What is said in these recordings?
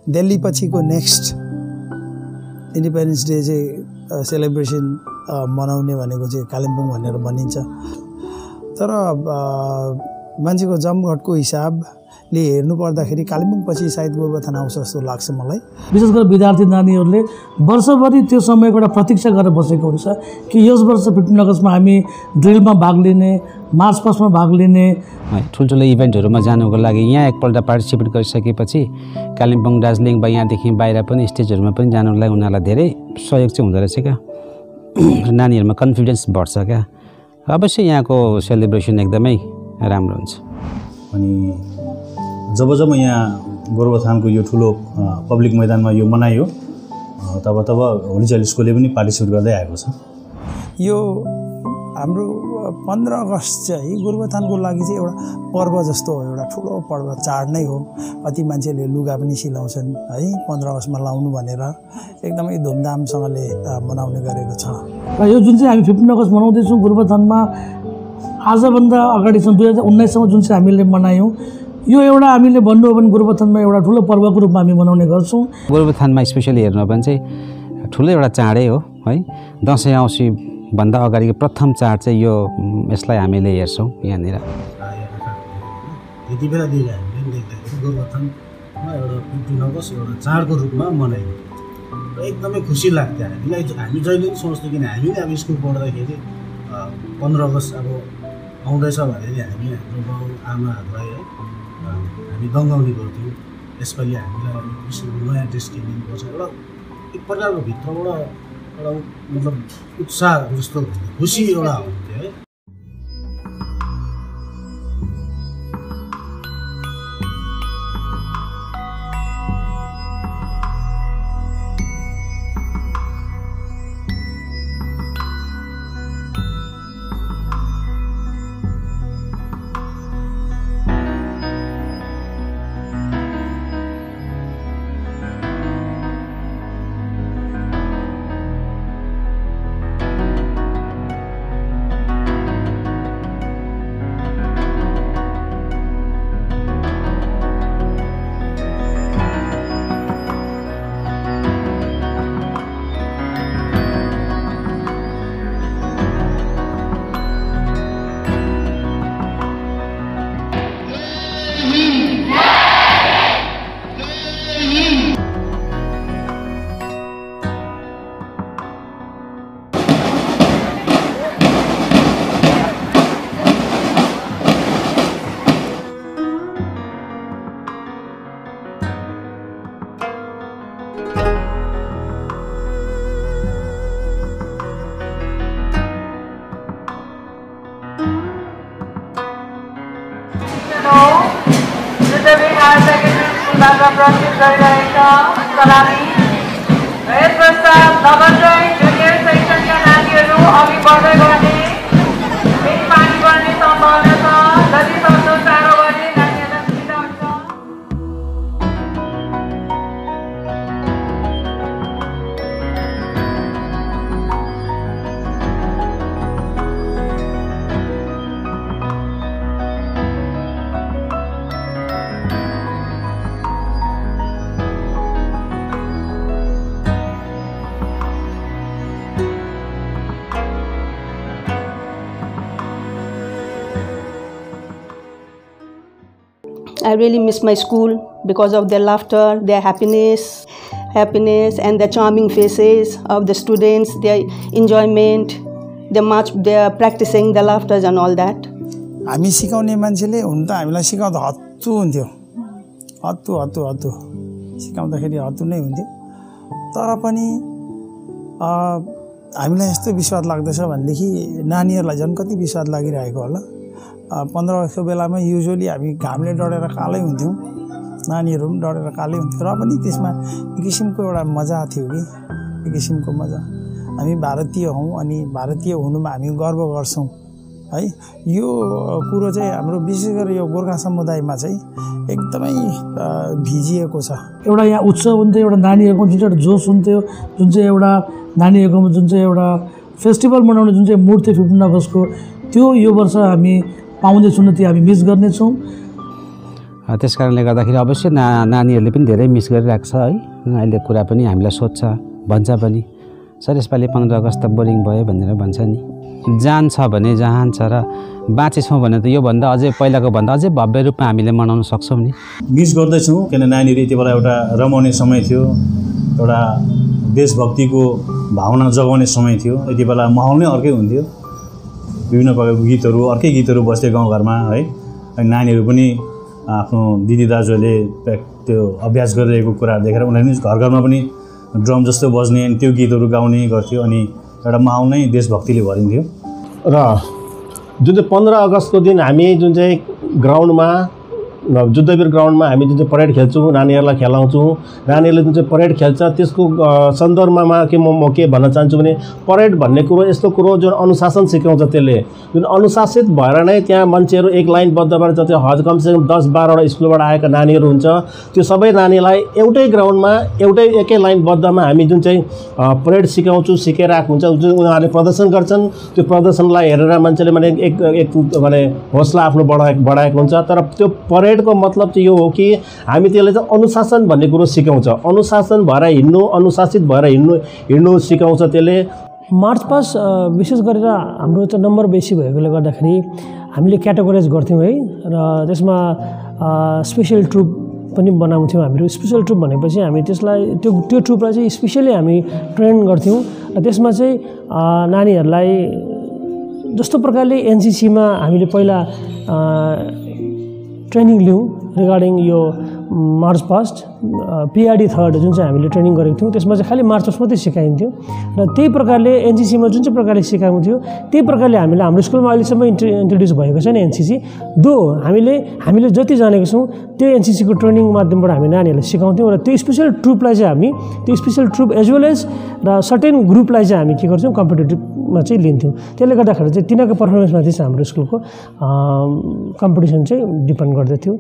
दिल्ली पछिको next independence day चाहिँ celebration मनाउने भनेको चाहिँ कालिम्पोङ भनेर भनिन्छ। तर मान्छेको जमघटको हिसाबले हेर्नु पर्दाखेरि कालिम्पोङ पछि सायद गोरुबथान आउँछ जस्तो लाग्छ मलाई। विशेष गरी विद्यार्थी नानीहरूले वर्षभरि त्यो समयको एउटा प्रतीक्षा गरेर बसेको हुन्छ कि यस वर्ष 15 अगस्तमा हामी ड्रिलमा भाग लिने, मार्च पास्टमा भाग लिने, ठुल्ठुलो इभेन्टहरूमा जानुको लागि यहाँ एकपल्ट पार्टिसिपेट गरिसकेपछि कालिम्पोङ, दार्जिलिङ वा यहाँदेखि बाहिर पनि स्टेजहरूमा पनि जानुको लागि उनीहरूलाई धेरै सहयोग चाहिँ हुँदो रहेछ क्या। नानीहरूमा कन्फिडेन्स बढ्छ क्या। अवश्य यहाँको सेलिब्रेसन एकदमै राम्रो हुन्छ। अनि जब यहाँ गोरुबथानको यो ठुलो पब्लिक मैदानमा यो मनायो तब होली चाइल्ड स्कुलले पनि पार्टिसिपेट गर्दै आएको छ। यो हाम्रो 15 अगस्त चाहिँ गोरुबथानको लागि चाहिँ एउटा पर्व जस्तो हो, एउटा ठुलो पर्व, चाड नै हो। कति मान्छेले लुगा पनि सिलाउँछन् है 15 अगस्तमा लाउनु भनेर एकदमै धुमधामसँगले मनाउने गरेको छ। र यो जुन चाहिँ हामी 15 अगस्त मनाउँदैछौँ गोरुबथानमा आजभन्दा अगाडिसम्म 2019 सम्म जुन चाहिँ हामीले मनायौँ, यो एउटा हामीले भन्नु हो भने गोरुबथानमा एउटा ठुलो पर्वको रूपमा हामी मनाउने गर्छौँ। गोरुबथानमा स्पेसली हेर्नु हो भने चाहिँ ठुलो एउटा चाडै हो है। दसैँ औँसी भन्दा अगाडिको प्रथम चाड चाहिँ यो, यसलाई हामीले हेर्छौँ यहाँनिर। यति बेलादेखि हामीले देख्दाखेरि गोरुबथानमा एउटा 15 अगस्त एउटा चाडको रूपमा मनायौँ र एकदमै खुसी लाग्थ्यो हामीलाई। हामी जहिले पनि सोच्थ्यौँ किन हामीले अब स्कुल पढ्दाखेरि 15 अगस्त अब आउँदैछ भने हामी हाम्रो बाउ आमाहरूलाई है हामी दङ्गाउने गर्थ्यौँ। यसपालि हामीलाई स्कुलको नयाँ ड्रेस किनिनुपर्छ, एउटा एक प्रकारको भित्रबाट एउटा मतलब उत्साह जस्तो खुसी एउटा हुन्थ्यो है। सलामी यस वर्ष नवोदय जुनियर सेक्सनका नानीहरू अघि बढ्दै गर्ने फेरि पानी पर्ने सम्भावना छ। जति सक्दो चाँडो गर्ने नानीहरूलाई सुविधा हुन्छ। I really miss my school because of their laughter, their happiness, and the charming faces of the students, their enjoyment, their practicing the laughter and all that. हामी सिकाउने मान्छेले हुन त हामीलाई सिकाउँदा हत्तु हुन्थ्यो, हत्तु सिकाउँदाखेरि हत्तु नै हुन्थ्यो। तर पनि हामीलाई यस्तो विश्वास लाग्दछ भनेदेखि नानीहरूलाई झन् कति विश्वास लागिरहेको होला। 15 अगस्तको बेलामा युजुअली हामी घामले डढेर कालै हुन्थ्यौँ, नानीहरू पनि डढेर कालै हुन्थ्यो। र पनि त्यसमा एक किसिमको एउटा मजा थियो कि, एक किसिमको मजा। हामी भारतीय हौँ अनि भारतीय हुनुमा हामी गर्व गर्छौँ है। यो कुरो चाहिँ हाम्रो विशेष गरी यो गोर्खा समुदायमा चाहिँ एकदमै भिजिएको छ। एउटा यहाँ उत्सव हुन्थ्यो, एउटा नानीहरूको जुन चाहिँ एउटा जोस हुन्थ्यो, जुन चाहिँ एउटा नानीहरूको जुन चाहिँ एउटा फेस्टिभल मनाउने जुन चाहिँ मुड थियो 15 अगस्तको, त्यो यो वर्ष हामी पाउँदैछौँ, त्यो हामी मिस गर्नेछौँ। त्यस कारणले गर्दाखेरि अवश्य नानीहरूले पनि धेरै मिस गरिरहेको छ है। अहिले कुरा पनि हामीलाई सोध्छ भन्छ पनि, सर यसपालि 15 अगस्त त बोरिङ भयो भनेर भन्छ नि। जान छ भने जहान छ र बाँचेछौँ भने त योभन्दा अझै पहिलाको भन्दा अझै भव्य रूपमा हामीले मनाउन सक्छौँ नि। मिस गर्दैछौँ किन नानीहरू यति बेला एउटा रमाउने समय थियो, एउटा देशभक्तिको भावना जगाउने समय थियो। यति बेला माहौल नै अर्कै हुन्थ्यो, विभिन्न प्रकारको गीतहरू अर्कै गीतहरू बस्थे गाउँघरमा है। अनि नानीहरू पनि आफ्नो दिदी दाजुहरूले त्यो अभ्यास गरिरहेको कुराहरू देखेर उनीहरू पनि घर घरमा पनि ड्रम जस्तो बज्ने त्यो गीतहरू गाउने गर्थ्यो। अनि एउटा माहौल नै देशभक्तिले भरिन्थ्यो। र जुन चाहिँ 15 अगस्तको दिन हामी जुन चाहिँ ग्राउन्डमा जुद्धवीर ग्राउन्डमा हामी जुन चाहिँ परेड खेल्छौँ, नानीहरूलाई खेलाउँछौँ, नानीहरूले जुन चाहिँ परेड खेल्छ त्यसको सन्दर्भमा म के भन्न चाहन्छु भने परेड भन्ने कुरो यस्तो कुरो जुन अनुशासन सिकाउँछ। त्यसले जुन अनुशासित भएर नै त्यहाँ मान्छेहरू एक लाइनबद्ध भएर जति कमसेकम 10-12वटा स्कुलबाट आएका नानीहरू हुन्छ, त्यो सबै नानीलाई एउटै ग्राउन्डमा एकै लाइनबद्धमा हामी जुन चाहिँ परेड सिकाइरहेको हुन्छ, जुन उनीहरूले प्रदर्शन गर्छन् त्यो प्रदर्शनलाई हेरेर मान्छेले माने एक माने हौसला आफ्नो बढाएको हुन्छ। तर त्यो परेडको मतलब चाहिँ यो हो कि हामी त्यसले चाहिँ अनुशासन भन्ने कुरो सिकाउँछ, अनुशासन भएर हिँड्नु, अनुशासित भएर हिँड्नु सिकाउँछ त्यसले। मार्च पास्ट विशेष गरेर हाम्रो चाहिँ नम्बर बेसी भएकोले गर्दाखेरि हामीले क्याटेगोराइज गर्थ्यौँ है। र त्यसमा स्पेसल ट्रुप पनि बनाउँथ्यौँ हामीहरू। स्पेसल ट्रुप भनेपछि हामी त्यसलाई त्यो ट्रुपलाई चाहिँ स्पेसली हामी ट्रेन गर्थ्यौँ। र त्यसमा चाहिँ नानीहरूलाई जस्तो प्रकारले एनसीसीमा हामीले पहिला ट्रेनिङ लियौँ रिगार्डिङ यो मार्च पास्ट PRD 3rd जुन चाहिँ हामीले ट्रेनिङ गरेको थियौँ, त्यसमा चाहिँ खालि मार्च पास्ट मात्रै सिकाइन्थ्यो। र त्यही प्रकारले एनसीसीमा जुन चाहिँ प्रकारले सिकाएको थियो त्यही प्रकारले हामीले हाम्रो स्कुलमा अहिलेसम्म इन्ट्रोड्युस भएको छैन एनसीसी। हामीले जति जानेको छौँ त्यो एनसीसीको ट्रेनिङ माध्यमबाट हामी नानीहरूलाई सिकाउँथ्यौँ। र त्यो स्पेसल ट्रुपलाई चाहिँ हामी त्यो special troop as well as र सर्टेन ग्रुपलाई चाहिँ हामी के गर्छौँ कम्पिटिटिभमा चाहिँ लिन्थ्यौँ। त्यसले गर्दाखेरि चाहिँ तिनीहरूको पर्फर्मेन्समा चाहिँ हाम्रो स्कुलको कम्पिटिसन चाहिँ डिपेन्ड गर्दथ्यो।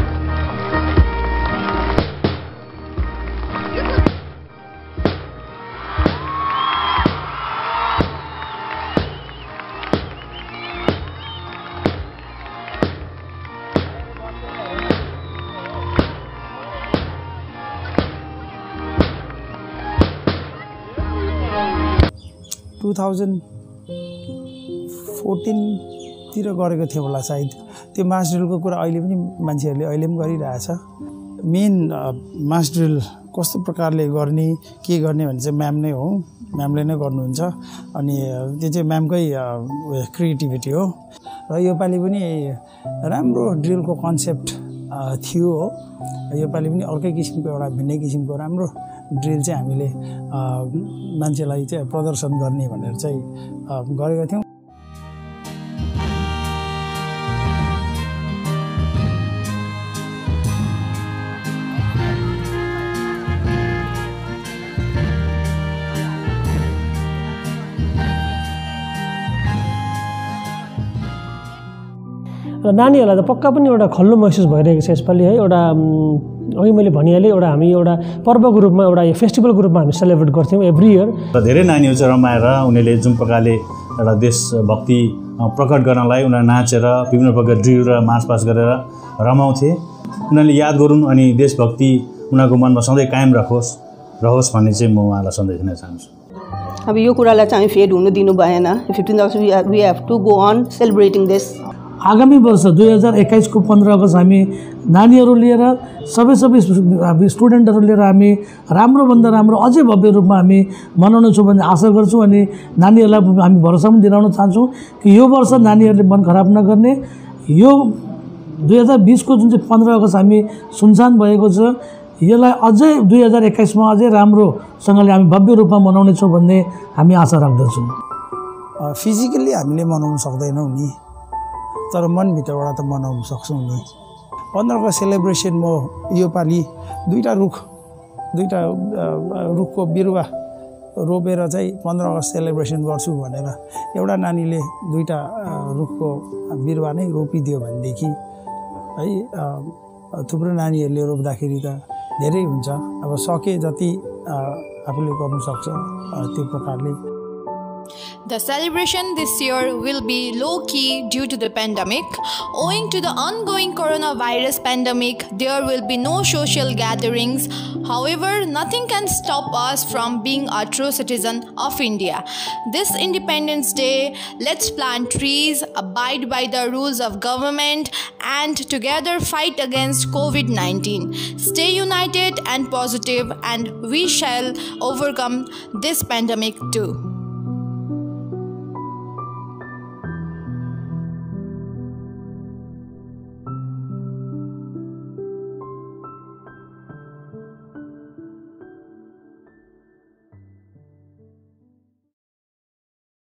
$2014 तिर गरेको थियो होला सायद। त्यो मास ड्रिलको कुरा अहिले पनि मान्छेहरूले अहिले पनि गरिरहेछ। मेन मास ड्रिल कस्तो प्रकारले गर्ने के गर्ने भने चाहिँ म्याम नै हो, म्यामले नै गर्नुहुन्छ। अनि त्यो चाहिँ म्यामकै क्रिएटिभिटी हो। र योपालि पनि राम्रो ड्रिलको कन्सेप्ट थियो हो। योपालि पनि अर्कै किसिमको एउटा भिन्नै किसिमको राम्रो ड्रिल चाहिँ हामीले मान्छेलाई चाहिँ प्रदर्शन गर्ने भनेर चाहिँ गरेका थियौँ। र नानीहरूलाई त पक्का पनि एउटा खल्लो महसुस भइरहेको छ यसपालि है। एउटा अघि मैले भनिहालेँ एउटा हामी एउटा पर्वको रूपमा एउटा फेस्टिभलको रूपमा हामी सेलिब्रेट गर्थ्यौँ एभ्री इयर। र धेरै नानीहरू चाहिँ रमाएर उनीहरूले जुन प्रकारले एउटा देशभक्ति प्रकट गर्नलाई उनीहरू नाचेर विभिन्न प्रकार ड्रिल र मार्च पास्ट गरेर रमाउँथे। उनीहरूले याद गरून् अनि देशभक्ति उनीहरूको मनमा सधैँ कायम रहोस् भन्ने चाहिँ म उहाँलाई सन्देश दिन चाहन्छु। अब यो कुरालाई चाहिँ फेड हुनु दिनु भएन। 15 August we have to go on celebrating this. आगामी वर्ष 2021 को 15 अगस्त हामी नानीहरू लिएर सबै स्टुडेन्टहरू लिएर हामी राम्रोभन्दा राम्रो अझै भव्य रूपमा हामी मनाउनेछौँ भन्ने आशा गर्छौँ। अनि नानीहरूलाई हामी भरोसा पनि दिलाउन चाहन्छौँ कि यो वर्ष नानीहरूले मन खराब नगर्ने, यो 2020 को जुन चाहिँ 15 अगस्त हामी सुनसान भएको छ यसलाई अझै 2021 मा अझै राम्रोसँगले हामी भव्य रूपमा मनाउनेछौँ भन्ने हामी आशा राख्दछौँ। फिजिकल्ली हामीले मनाउन सक्दैनौँ नि, तर मनभित्रबाट त मनाउन सक्छौँ नि। 15 अगस्त सेलिब्रेसन म योपालि दुईवटा रुखको बिरुवा रोपेर चाहिँ 15 अगस्त सेलिब्रेसन गर्छु भनेर एउटा नानीले दुईवटा रुखको बिरुवा नै रोपिदियो भनेदेखि है थुप्रो नानीहरूले रोप्दाखेरि त धेरै हुन्छ। अब सके जति आफूले गर्नु सक्छ त्यो प्रकारले। The celebration this year will be low-key due to the pandemic. Owing to the ongoing coronavirus pandemic, there will be no social gatherings. However, nothing can stop us from being a true citizen of India. This Independence Day, let's plant trees, abide by the rules of government, and together fight against COVID-19. Stay united and positive, and we shall overcome this pandemic too.